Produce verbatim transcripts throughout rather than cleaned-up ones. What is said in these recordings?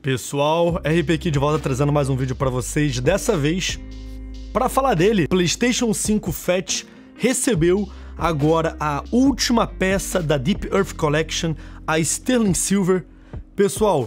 Pessoal, R P aqui de volta trazendo mais um vídeo pra vocês, dessa vez pra falar dele. PlayStation cinco Fat recebeu agora a última peça da Deep Earth Collection, a Sterling Silver. Pessoal,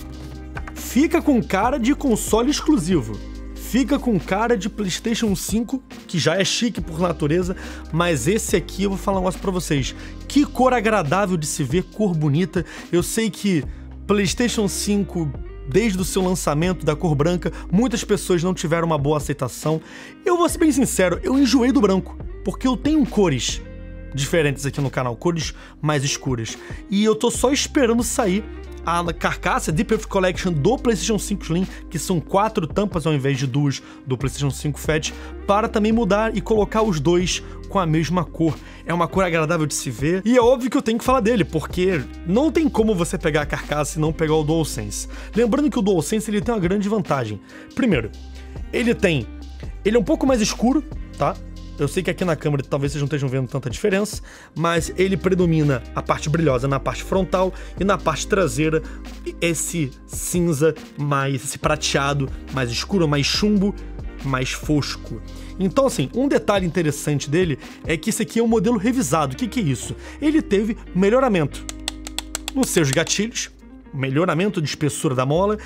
fica com cara de console exclusivo, fica com cara de PlayStation cinco, que já é chique por natureza, mas esse aqui eu vou falar um negócio pra vocês. Que cor agradável de se ver, cor bonita. Eu sei que PlayStation cinco, desde o seu lançamento da cor branca, muitas pessoas não tiveram uma boa aceitação. Eu vou ser bem sincero, eu enjoei do branco, porque eu tenho cores diferentes aqui no canal, cores mais escuras. E eu tô só esperando sair a carcaça Deep Earth Collection do PlayStation cinco Slim, que são quatro tampas ao invés de duas do PlayStation cinco Fat, para também mudar e colocar os dois com a mesma cor. É uma cor agradável de se ver, e é óbvio que eu tenho que falar dele, porque não tem como você pegar a carcaça e não pegar o DualSense. Lembrando que o DualSense ele tem uma grande vantagem. Primeiro, ele tem... ele é um pouco mais escuro, tá? Eu sei que aqui na câmera talvez vocês não estejam vendo tanta diferença, mas ele predomina a parte brilhosa na parte frontal e na parte traseira esse cinza mais, esse prateado mais escuro, mais chumbo, mais fosco. Então assim, um detalhe interessante dele é que esse aqui é um modelo revisado. O que que é isso? Ele teve melhoramento nos seus gatilhos, melhoramento de espessura da mola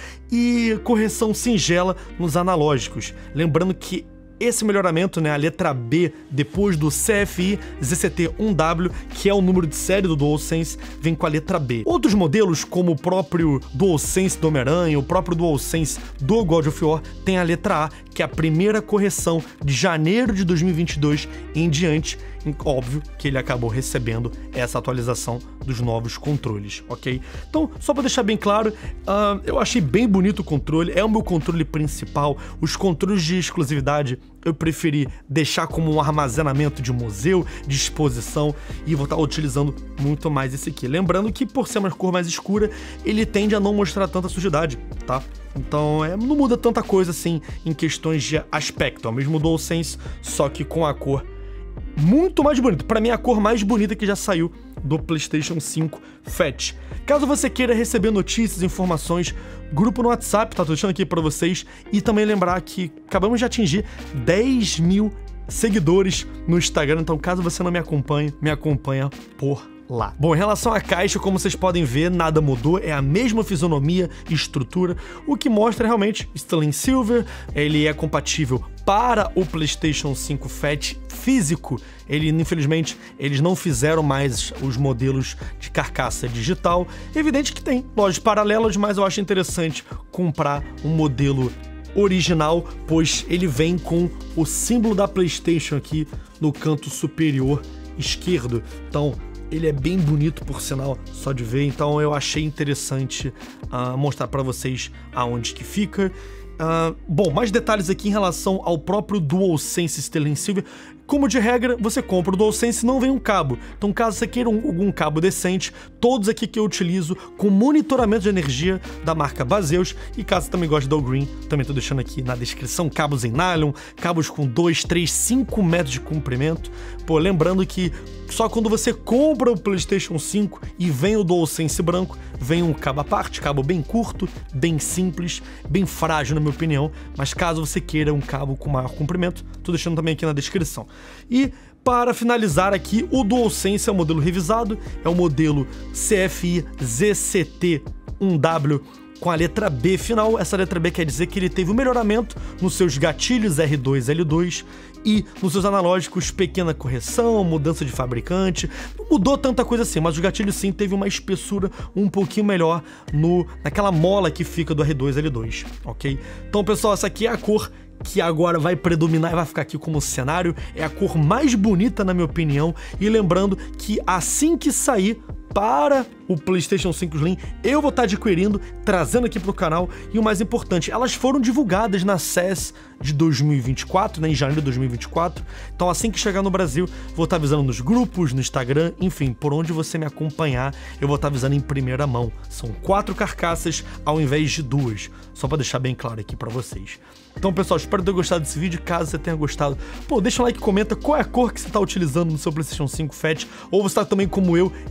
e correção singela nos analógicos. Lembrando que esse melhoramento, né, a letra B depois do C F I Z C T um W, que é o número de série do DualSense, vem com a letra B. Outros modelos, como o próprio DualSense do Homem-Aranha, o próprio DualSense do God of War, tem a letra A, que é a primeira correção de janeiro de dois mil e vinte e dois em diante. Óbvio que ele acabou recebendo essa atualização dos novos controles, ok? Então, só para deixar bem claro, uh, eu achei bem bonito o controle, é o meu controle principal. Os controles de exclusividade eu preferi deixar como um armazenamento de museu, de exposição, e vou estar utilizando muito mais esse aqui. Lembrando que, por ser uma cor mais escura, ele tende a não mostrar tanta sujidade, tá? Então é, não muda tanta coisa assim em questões de aspecto. É o mesmo DualSense, só que com a cor muito mais bonita. Para mim, é a cor mais bonita que já saiu do PlayStation cinco Fat. Caso você queira receber notícias, informações, grupo no WhatsApp, tá? Tô deixando aqui para vocês. E também lembrar que acabamos de atingir dez mil seguidores no Instagram. Então, caso você não me acompanhe, me acompanha por lá. Bom, em relação à caixa, como vocês podem ver, nada mudou, é a mesma fisionomia e estrutura, o que mostra realmente Sterling Silver. Ele é compatível para o PlayStation cinco Fat físico. Ele, infelizmente, eles não fizeram mais os modelos de carcaça digital. Evidente que tem lojas paralelas, mas eu acho interessante comprar um modelo original, pois ele vem com o símbolo da PlayStation aqui no canto superior esquerdo. Então, ele é bem bonito, por sinal, só de ver. Então eu achei interessante uh, mostrar para vocês aonde que fica. Uh, bom, mais detalhes aqui em relação ao próprio DualSense Sterling Silver. Como de regra, você compra o DualSense e não vem um cabo. Então, caso você queira um, algum cabo decente, todos aqui que eu utilizo com monitoramento de energia da marca Baseus. E caso você também goste do Green, também tô deixando aqui na descrição cabos em nylon, cabos com dois, três, cinco metros de comprimento. Pô, lembrando que só quando você compra o PlayStation cinco e vem o DualSense branco, vem um cabo à parte, cabo bem curto, bem simples, bem frágil na minha opinião, mas caso você queira um cabo com maior comprimento, tô deixando também aqui na descrição. E para finalizar aqui, o DualSense é o modelo revisado, é o modelo C F I Z C T um W com a letra B final. Essa letra B quer dizer que ele teve um melhoramento nos seus gatilhos R dois L dois e nos seus analógicos, pequena correção, mudança de fabricante. Não mudou tanta coisa assim, mas os gatilhos sim teve uma espessura um pouquinho melhor no, naquela mola que fica do R dois L dois, ok? Então, pessoal, essa aqui é a cor que agora vai predominar e vai ficar aqui como cenário. É a cor mais bonita, na minha opinião. E lembrando que assim que sair para o PlayStation cinco Slim, eu vou estar adquirindo, trazendo aqui para o canal. E o mais importante, elas foram divulgadas na C E S de dois mil e vinte e quatro, né, em janeiro de dois mil e vinte e quatro. Então assim que chegar no Brasil, vou estar avisando nos grupos, no Instagram, enfim, por onde você me acompanhar, eu vou estar avisando em primeira mão. São quatro carcaças ao invés de duas, só para deixar bem claro aqui para vocês. Então, pessoal, espero ter gostado desse vídeo. Caso você tenha gostado, pô, deixa um like e comenta qual é a cor que você está utilizando no seu PlayStation cinco Fat, ou você está também como eu, esperando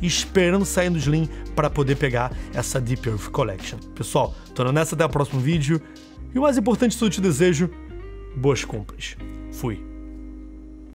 esperando sair no Slim para poder pegar essa Deep Earth Collection. Pessoal, tô indo nessa, até o próximo vídeo. E o mais importante de tudo, te desejo boas compras. Fui.